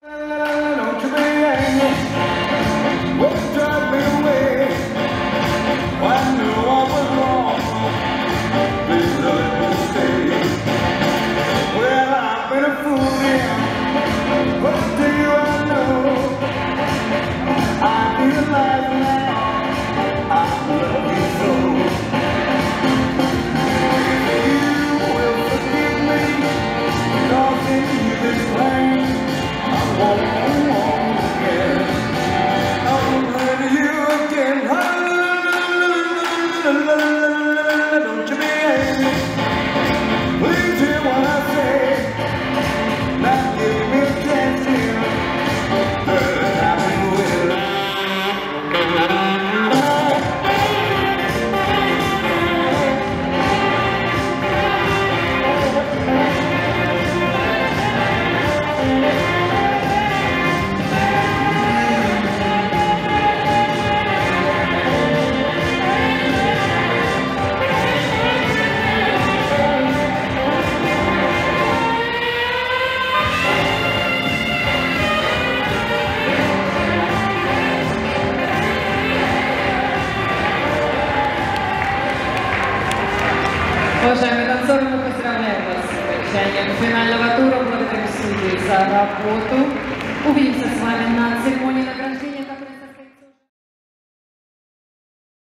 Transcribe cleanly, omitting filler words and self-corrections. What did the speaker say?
Уважаемые танцоры, мы поздравляем вас с окончанием финального тура. Благодарим судей за работу. Увидимся с вами на церемонии.